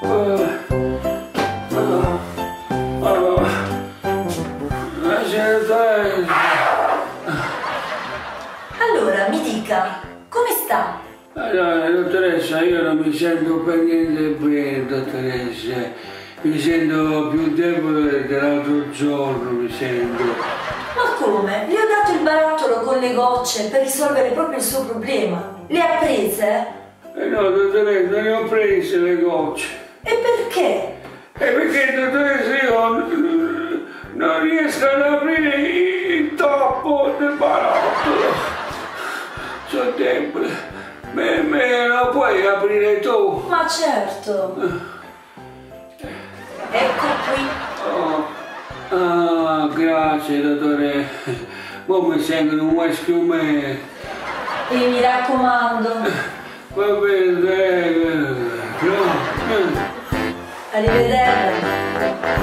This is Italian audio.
Allora, mi dica, come sta? Allora, dottoressa, io non mi sento per niente bene, dottoressa. Mi sento più debole dell'altro giorno, mi sento. Ma come? Le ho dato il barattolo con le gocce per risolvere proprio il suo problema. Le ha prese? No, dottoressa, non le ho prese le gocce. E perché? Perché, dottoressa, io non riesco ad aprire il tappo del barattolo. Sono debole. Me lo puoi aprire tu? Ma certo. Ecco qui. Oh. Ah, grazie, dottore. Ora mi sento un schiumè. E mi raccomando. Va bene, Arrivederla.